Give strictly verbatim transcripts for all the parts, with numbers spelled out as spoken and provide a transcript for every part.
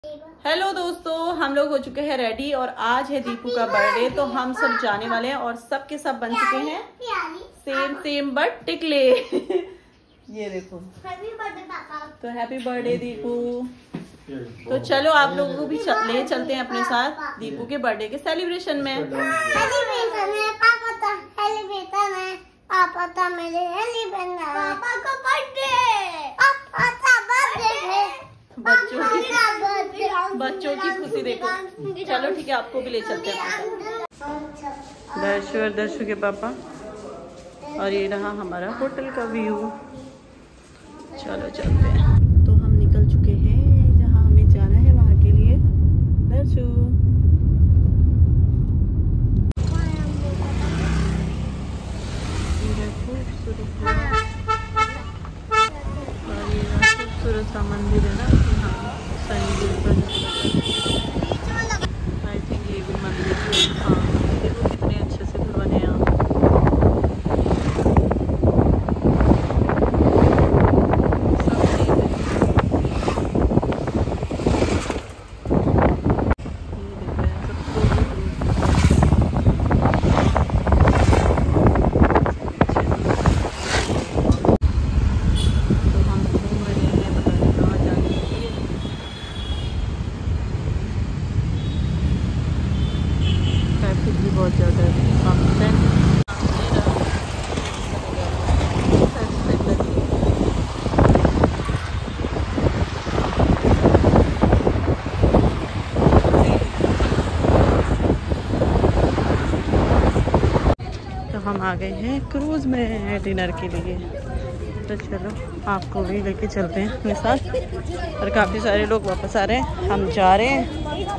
Hello दोस्तों, हम लोग हो चुके हैं रेडी और आज है दीपू का बर्थडे। तो हम सब जाने वाले हैं और सब के सब बन चुके हैं सेम सेम बट टिकले। ये देखो, तो हैप्पी बर्थडे दीपू। तो चलो आप लोगों को भी चल, ले चलते हैं अपने साथ दीपू के बर्थडे के सेलिब्रेशन में। पापा था मेरे पापा का बर्थडे, पापा का बर्थडे, बच्चों की बच्चों की खुशी देखो। चलो ठीक है, आपको भी ले चलते हैं दर्शु और दर्शु के पापा। और ये रहा हमारा होटल का व्यू। चलो चलते हैं। तो हम निकल चुके हैं जहाँ हमें जाना है वहाँ के लिए। दर्शु खूबसूरत सा मंदिर है ना, हाँ संगीत पर आई थिंक ये भी मंदिर है। हाँ देखो कितने अच्छे से घर बने हैं। ट्रैफिक भी बहुत ज़्यादा है। तो हम आ गए हैं क्रूज़ में डिनर के लिए। तो चलो आपको भी लेके चलते हैं अपने साथ। और काफ़ी सारे लोग वापस आ रहे हैं, हम जा रहे हैं।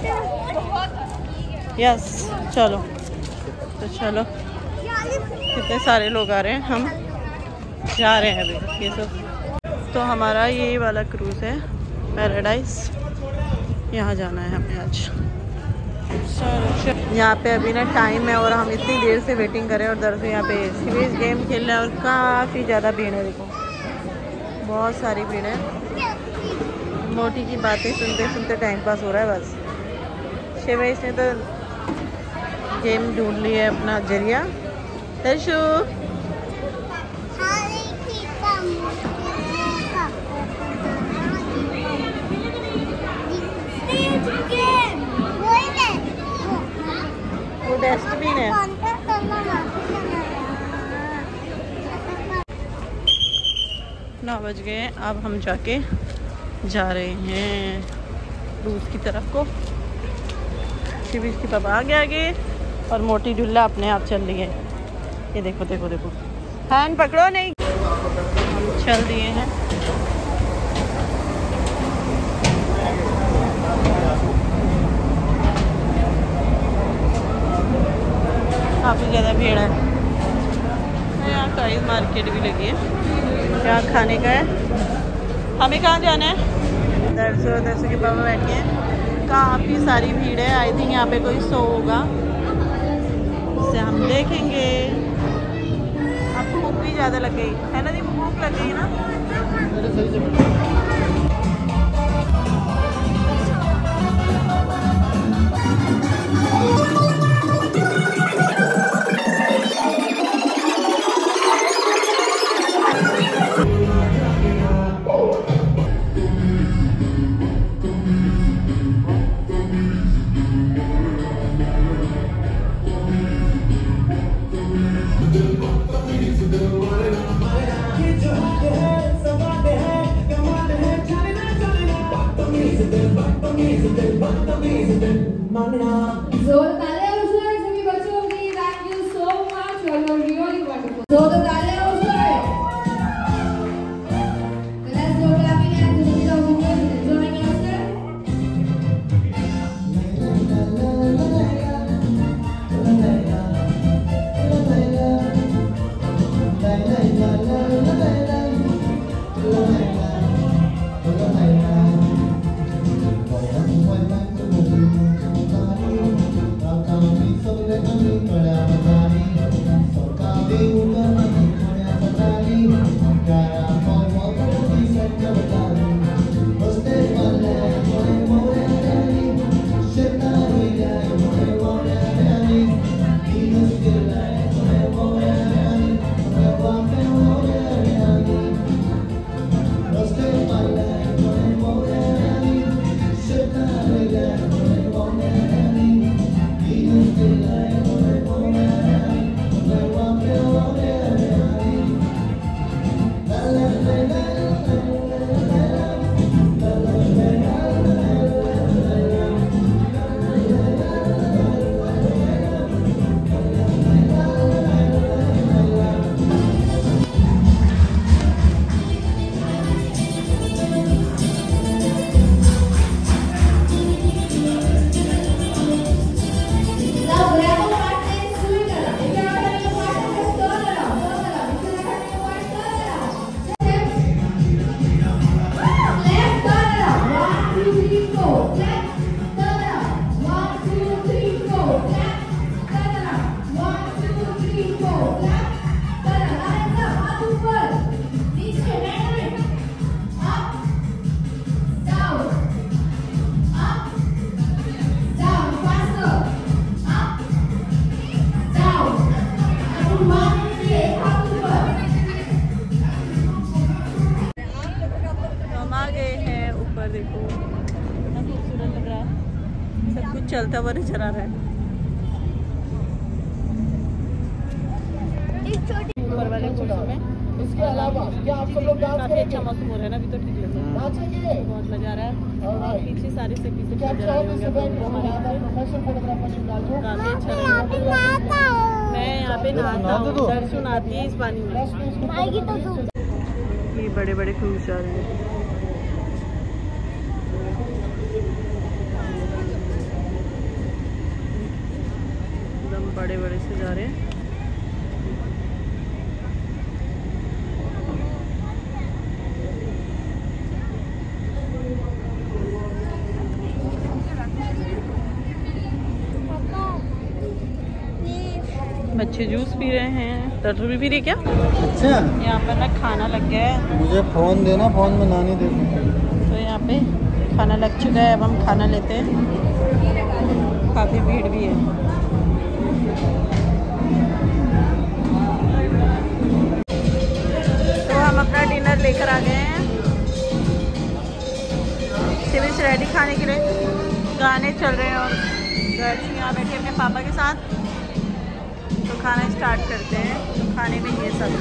यस चलो, तो चलो कितने सारे लोग आ रहे हैं, हम जा रहे हैं अभी ये सब। तो हमारा ये वाला क्रूज़ है पैराडाइज, यहाँ जाना है हमें आज। चलो यहाँ पे अभी ना टाइम है और हम इतनी देर से वेटिंग कर रहे हैं। और दरअसल यहाँ पे सीरीज गेम खेल रहे हैं और काफ़ी ज़्यादा भीड़ है। देखो बहुत सारी भीड़ है। मोटी की बातें सुनते सुनते टाइम पास हो रहा है बस। शिवा इसने तो गेम ढूंढ लिया है अपना जरिया। दर्शु वो डस्टबिन है। नौ बज गए, अब हम जाके जा रहे हैं क्रूज़ की तरफ को। शिविश की पापा आगे आगे और मोटी ढुल्ला अपने आप चल रही है। ये देखो देखो देखो, हैंड पकड़ो नहीं। हम चल दिए हैं। काफ़ी ज़्यादा भीड़ है। यहाँ काइज मार्केट भी लगी है, यहाँ खाने का है। हमें कहाँ जाना है? दरसो दरसो के पापा बैठे हैं। काफ़ी सारी भीड़ है। आई थिंक यहाँ पे कोई शो होगा, उससे हम देखेंगे। अब भूख भी ज़्यादा लग गई है ना दी, भूख लग गई ना। जोर ताले हो जाए सभी बच्चों की। Thank you so much, you are really wonderful. जोर ताले हो जाए। Let's go clapping and this is how we are enjoying ourselves. चलता हुआ नजर आ रहा है। ऊपर वाले कोर्स में इसके अलावा क्या आप सब लोग डांस काफी अच्छा मौसम हो रहा है ना, अभी तो ठीक लग रहा है, नाचेंगे? बहुत मजा आ रहा है। पीछे सारे से पीछे क्या आप नजर आ रहे चाहोगे इस होंगे इवेंट को हमारे हमारे प्रोफेशनल फोटोग्राफर से डाल दो? काफी अच्छा लग रहा है। मैं यहाँ पे नहाता हूँ, दर्शन आती है इस पानी में। ये बड़े बड़े क्रूज जा रहे हैं। एकदम बड़े बड़े से जा रहे हैं। बच्चे जूस पी रहे हैं, टर्टल भी पी रही क्या? अच्छा, यहाँ पर ना खाना लग गया है, मुझे फोन देना, फोन में नानी दे दो। तो यहाँ पे खाना लग चुका है, अब हम खाना लेते हैं। काफ़ी भीड़ भी है। तो हम अपना डिनर लेकर आ गए हैं। सिविल रेडी खाने के लिए, गाने चल रहे हैं और दर्शी यहाँ बैठे अपने पापा के साथ। तो खाना स्टार्ट करते हैं। तो खाने में ये सब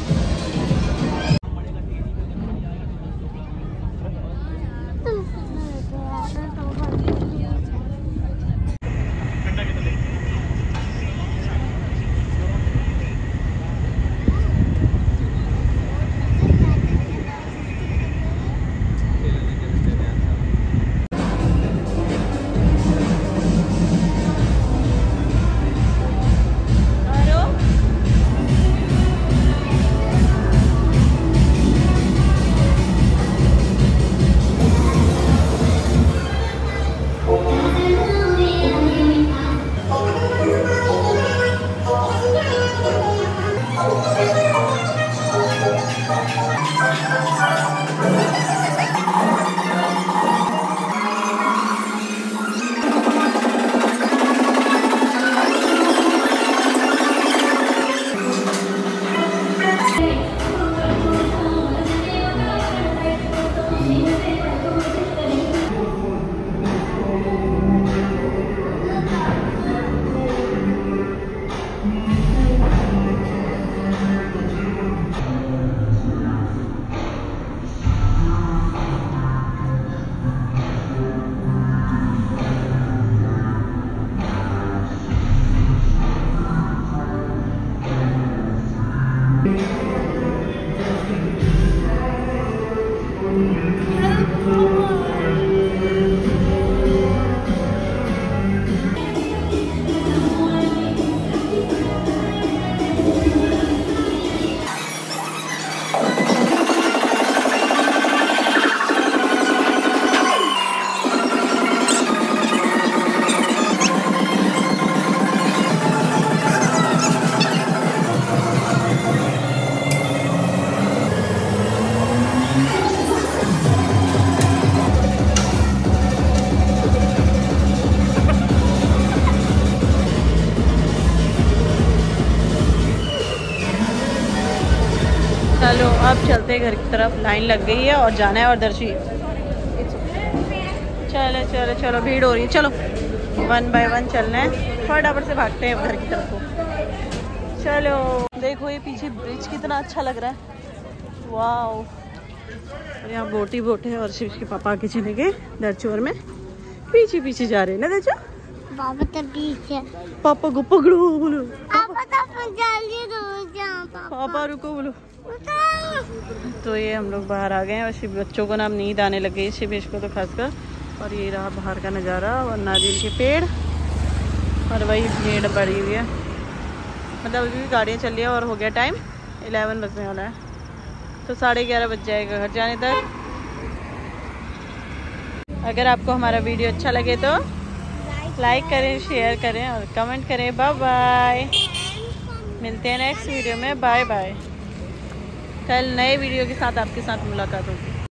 चलो अब चलते हैं घर की तरफ, लाइन लग गई है और जाना है। और दर्शी चलो चलो चलो भीड़ हो रही है, चलो वन बाय वन चलना है, फटाफट से भागते हैं घर की तरफ को। चलो देखो ये पीछे ब्रिज कितना अच्छा लग रहा है, वाह। और यहाँ बोटी बोट है और शिव के पापा आगे चले गए दर्चोर में, पीछे पीछे जा रहे हैं ना दर्चो। पापा तो पीछे, पापा को पकड़ो बोलो, पापा तो जल्दी पापा रुको बोलो। तो ये हम लोग बाहर आ गए हैं और शिव बच्चों को ना नींद आने लगी, शिवेश को तो खासकर। और ये रहा बाहर का नज़ारा और नारियल के पेड़ और वही भीड़ पड़ी हुई है, मतलब अभी भी गाड़ियाँ चल रही है और हो गया टाइम इलेवन बजने वाला है, तो साढ़े ग्यारह बज जाएगा घर जाने तक। अगर आपको हमारा वीडियो अच्छा लगे तो लाइक करें, शेयर करें और कमेंट करें। बाय बाय, मिलते हैं नेक्स्ट वीडियो में, बाय बाय। कल नए वीडियो के साथ आपके साथ मुलाकात होगी।